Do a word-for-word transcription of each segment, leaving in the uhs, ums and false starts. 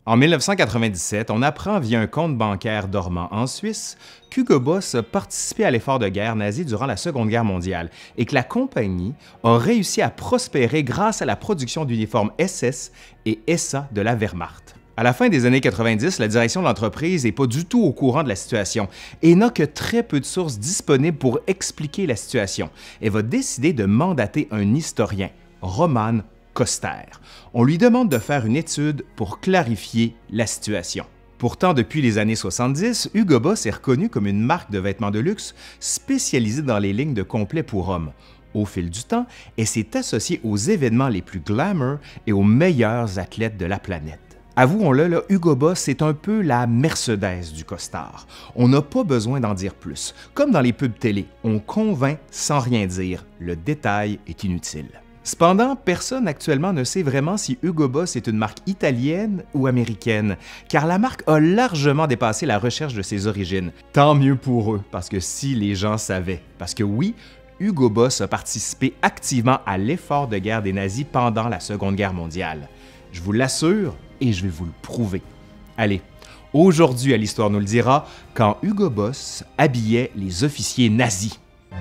En mille neuf cent quatre-vingt-dix-sept, on apprend via un compte bancaire dormant en Suisse qu'Hugo Boss a participé à l'effort de guerre nazi durant la Seconde Guerre mondiale et que la compagnie a réussi à prospérer grâce à la production d'uniformes S S et S A de la Wehrmacht. À la fin des années quatre-vingt-dix, la direction de l'entreprise n'est pas du tout au courant de la situation et n'a que très peu de sources disponibles pour expliquer la situation. Elle va décider de mandater un historien, Roman Koster. On lui demande de faire une étude pour clarifier la situation. Pourtant, depuis les années soixante-dix, Hugo Boss est reconnu comme une marque de vêtements de luxe spécialisée dans les lignes de complets pour hommes. Au fil du temps, elle s'est associée aux événements les plus glamour et aux meilleurs athlètes de la planète. Avouons-le, là, Hugo Boss, c'est un peu la Mercedes du costard. On n'a pas besoin d'en dire plus. Comme dans les pubs télé, on convainc sans rien dire. Le détail est inutile. Cependant, personne actuellement ne sait vraiment si Hugo Boss est une marque italienne ou américaine, car la marque a largement dépassé la recherche de ses origines. Tant mieux pour eux, parce que si les gens savaient. Parce que oui, Hugo Boss a participé activement à l'effort de guerre des nazis pendant la Seconde Guerre mondiale. Je vous l'assure, et je vais vous le prouver. Allez, aujourd'hui à l'Histoire nous le dira, quand Hugo Boss habillait les officiers nazis.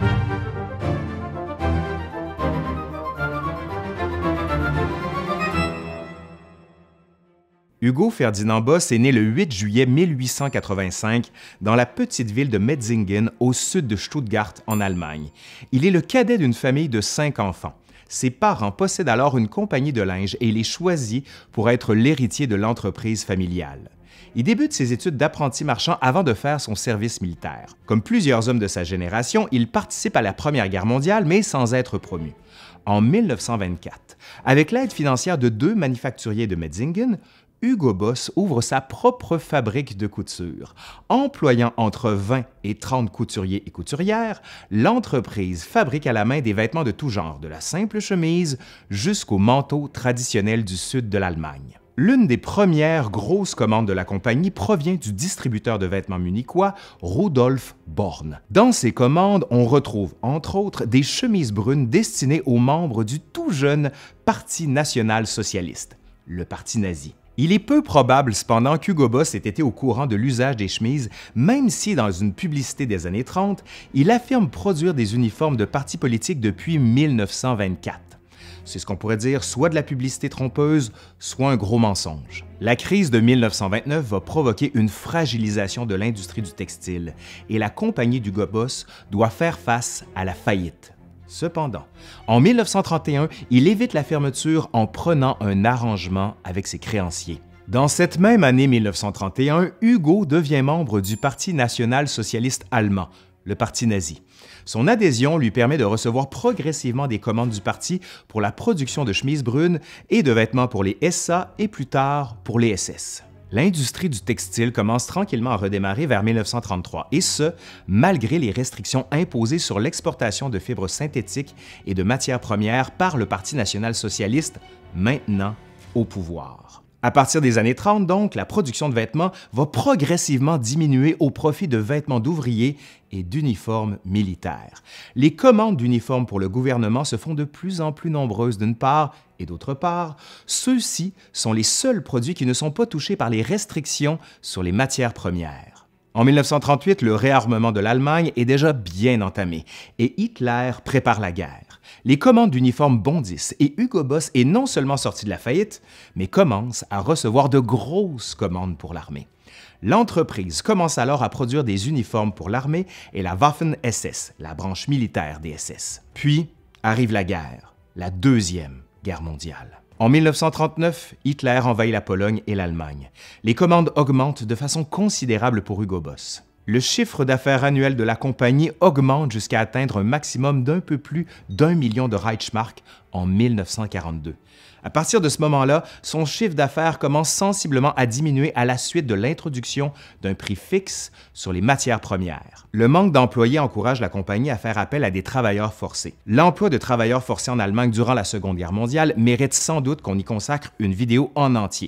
Hugo Ferdinand Boss est né le huit juillet mille huit cent quatre-vingt-cinq dans la petite ville de Metzingen, au sud de Stuttgart, en Allemagne. Il est le cadet d'une famille de cinq enfants. Ses parents possèdent alors une compagnie de linge et il est choisi pour être l'héritier de l'entreprise familiale. Il débute ses études d'apprenti marchand avant de faire son service militaire. Comme plusieurs hommes de sa génération, il participe à la Première Guerre mondiale, mais sans être promu. En mille neuf cent vingt-quatre, avec l'aide financière de deux manufacturiers de Metzingen, Hugo Boss ouvre sa propre fabrique de couture. Employant entre vingt et trente couturiers et couturières, l'entreprise fabrique à la main des vêtements de tout genre, de la simple chemise jusqu'au manteau traditionnel du sud de l'Allemagne. L'une des premières grosses commandes de la compagnie provient du distributeur de vêtements munichois Rudolf Born. Dans ces commandes, on retrouve, entre autres, des chemises brunes destinées aux membres du tout jeune Parti national-socialiste, le Parti nazi. Il est peu probable cependant qu'Hugo Boss ait été au courant de l'usage des chemises, même si dans une publicité des années trente, il affirme produire des uniformes de partis politiques depuis mille neuf cent vingt-quatre. C'est ce qu'on pourrait dire soit de la publicité trompeuse, soit un gros mensonge. La crise de mille neuf cent vingt-neuf va provoquer une fragilisation de l'industrie du textile et la compagnie d'Hugo Boss doit faire face à la faillite. Cependant, en mille neuf cent trente et un, il évite la fermeture en prenant un arrangement avec ses créanciers. Dans cette même année mille neuf cent trente et un, Hugo devient membre du Parti national-socialiste allemand, le Parti nazi. Son adhésion lui permet de recevoir progressivement des commandes du parti pour la production de chemises brunes et de vêtements pour les S A et plus tard pour les S S. L'industrie du textile commence tranquillement à redémarrer vers mille neuf cent trente-trois, et ce, malgré les restrictions imposées sur l'exportation de fibres synthétiques et de matières premières par le Parti national-socialiste, maintenant au pouvoir. À partir des années trente, donc, la production de vêtements va progressivement diminuer au profit de vêtements d'ouvriers et d'uniformes militaires. Les commandes d'uniformes pour le gouvernement se font de plus en plus nombreuses d'une part, et d'autre part, ceux-ci sont les seuls produits qui ne sont pas touchés par les restrictions sur les matières premières. En mille neuf cent trente-huit, le réarmement de l'Allemagne est déjà bien entamé et Hitler prépare la guerre. Les commandes d'uniformes bondissent et Hugo Boss est non seulement sorti de la faillite, mais commence à recevoir de grosses commandes pour l'armée. L'entreprise commence alors à produire des uniformes pour l'armée et la Waffen-S S, la branche militaire des S S. Puis arrive la guerre, la Deuxième Guerre mondiale. En mille neuf cent trente-neuf, Hitler envahit la Pologne et l'Allemagne. Les commandes augmentent de façon considérable pour Hugo Boss. Le chiffre d'affaires annuel de la compagnie augmente jusqu'à atteindre un maximum d'un peu plus d'un million de Reichsmark en mille neuf cent quarante-deux. À partir de ce moment-là, son chiffre d'affaires commence sensiblement à diminuer à la suite de l'introduction d'un prix fixe sur les matières premières. Le manque d'employés encourage la compagnie à faire appel à des travailleurs forcés. L'emploi de travailleurs forcés en Allemagne durant la Seconde Guerre mondiale mérite sans doute qu'on y consacre une vidéo en entier.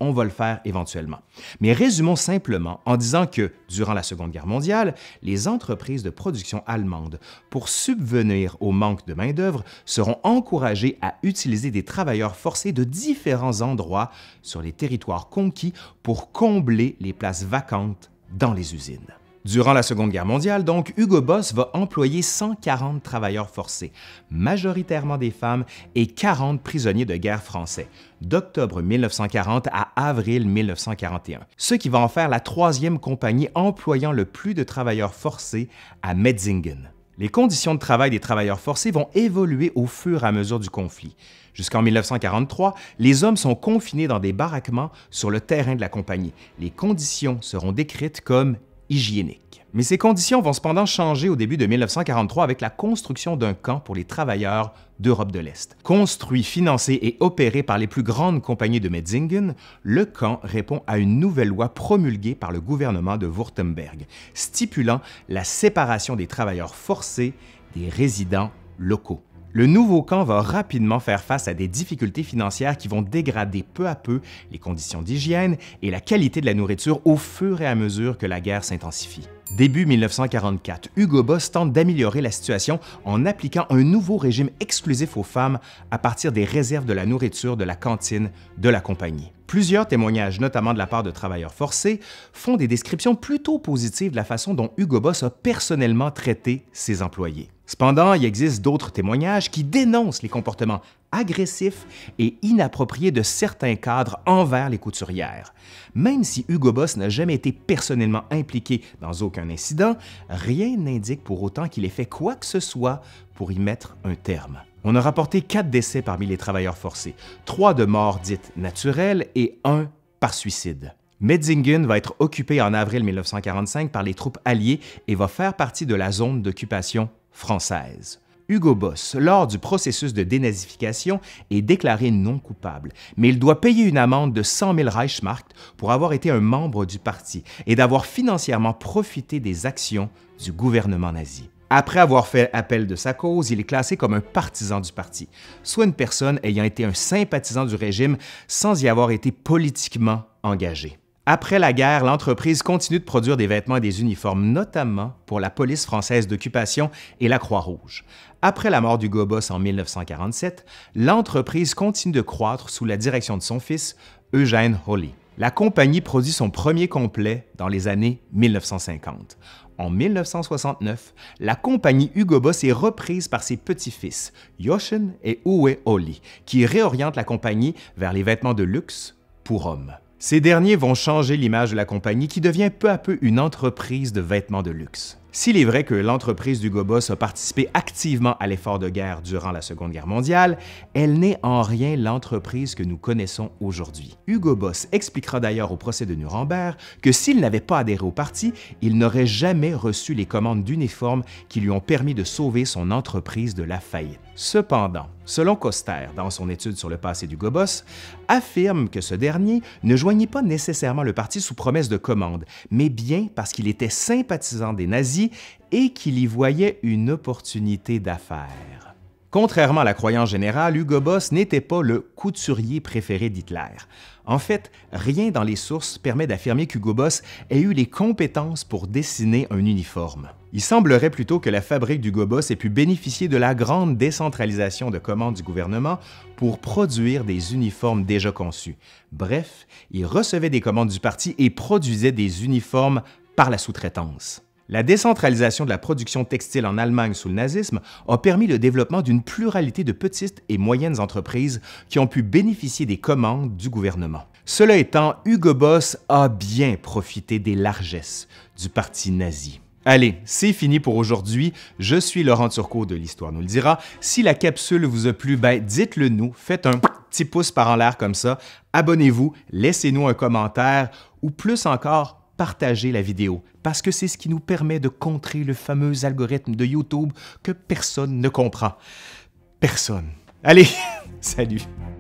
on va le faire éventuellement. Mais résumons simplement en disant que, durant la Seconde Guerre mondiale, les entreprises de production allemandes, pour subvenir au manque de main-d'œuvre, seront encouragées à utiliser des travailleurs forcés de différents endroits sur les territoires conquis pour combler les places vacantes dans les usines. Durant la Seconde Guerre mondiale, donc, Hugo Boss va employer cent quarante travailleurs forcés, majoritairement des femmes, et quarante prisonniers de guerre français, d'octobre mille neuf cent quarante à avril mille neuf cent quarante et un, ce qui va en faire la troisième compagnie employant le plus de travailleurs forcés à Metzingen. Les conditions de travail des travailleurs forcés vont évoluer au fur et à mesure du conflit. Jusqu'en mille neuf cent quarante-trois, les hommes sont confinés dans des baraquements sur le terrain de la compagnie. Les conditions seront décrites comme hygiéniques. Mais ces conditions vont cependant changer au début de mille neuf cent quarante-trois avec la construction d'un camp pour les travailleurs d'Europe de l'Est. Construit, financé et opéré par les plus grandes compagnies de Metzingen, le camp répond à une nouvelle loi promulguée par le gouvernement de Wurtemberg, stipulant la séparation des travailleurs forcés des résidents locaux. Le nouveau camp va rapidement faire face à des difficultés financières qui vont dégrader peu à peu les conditions d'hygiène et la qualité de la nourriture au fur et à mesure que la guerre s'intensifie. Début mille neuf cent quarante-quatre, Hugo Boss tente d'améliorer la situation en appliquant un nouveau régime exclusif aux femmes à partir des réserves de la nourriture de la cantine de la compagnie. Plusieurs témoignages, notamment de la part de travailleurs forcés, font des descriptions plutôt positives de la façon dont Hugo Boss a personnellement traité ses employés. Cependant, il existe d'autres témoignages qui dénoncent les comportements agressifs et inappropriés de certains cadres envers les couturières. Même si Hugo Boss n'a jamais été personnellement impliqué dans aucun incident, rien n'indique pour autant qu'il ait fait quoi que ce soit pour y mettre un terme. On a rapporté quatre décès parmi les travailleurs forcés, trois de morts dites naturelles et un par suicide. Metzingen va être occupé en avril mille neuf cent quarante-cinq par les troupes alliées et va faire partie de la zone d'occupation française. Hugo Boss, lors du processus de dénazification, est déclaré non coupable, mais il doit payer une amende de cent mille Reichsmark pour avoir été un membre du parti et d'avoir financièrement profité des actions du gouvernement nazi. Après avoir fait appel de sa cause, il est classé comme un partisan du parti, soit une personne ayant été un sympathisant du régime sans y avoir été politiquement engagé. Après la guerre, l'entreprise continue de produire des vêtements et des uniformes, notamment pour la police française d'occupation et la Croix-Rouge. Après la mort d'Hugo Boss en mille neuf cent quarante-sept, l'entreprise continue de croître sous la direction de son fils, Eugène Holly. La compagnie produit son premier complet dans les années mille neuf cent cinquante. En mille neuf cent soixante-neuf, la compagnie Hugo Boss est reprise par ses petits-fils, Jochen et Uwe Holly, qui réorientent la compagnie vers les vêtements de luxe pour hommes. Ces derniers vont changer l'image de la compagnie qui devient peu à peu une entreprise de vêtements de luxe. S'il est vrai que l'entreprise d'Hugo Boss a participé activement à l'effort de guerre durant la Seconde Guerre mondiale, elle n'est en rien l'entreprise que nous connaissons aujourd'hui. Hugo Boss expliquera d'ailleurs au procès de Nuremberg que s'il n'avait pas adhéré au parti, il n'aurait jamais reçu les commandes d'uniformes qui lui ont permis de sauver son entreprise de la faillite. Cependant, selon Koster, dans son étude sur le passé d'Hugo Boss, affirme que ce dernier ne joignit pas nécessairement le parti sous promesse de commande, mais bien parce qu'il était sympathisant des nazis et qu'il y voyait une opportunité d'affaires. Contrairement à la croyance générale, Hugo Boss n'était pas le couturier préféré d'Hitler. En fait, rien dans les sources permet d'affirmer qu'Hugo Boss ait eu les compétences pour dessiner un uniforme. Il semblerait plutôt que la fabrique d'Hugo Boss ait pu bénéficier de la grande décentralisation de commandes du gouvernement pour produire des uniformes déjà conçus. Bref, il recevait des commandes du parti et produisait des uniformes par la sous-traitance. La décentralisation de la production textile en Allemagne sous le nazisme a permis le développement d'une pluralité de petites et moyennes entreprises qui ont pu bénéficier des commandes du gouvernement. Cela étant, Hugo Boss a bien profité des largesses du parti nazi. Allez, c'est fini pour aujourd'hui. Je suis Laurent Turcot de l'Histoire nous le dira. Si la capsule vous a plu, ben dites-le nous, faites un petit pouce par en l'air comme ça, abonnez-vous, laissez-nous un commentaire ou plus encore, partagez la vidéo parce que c'est ce qui nous permet de contrer le fameux algorithme de YouTube que personne ne comprend. Personne. Allez, salut!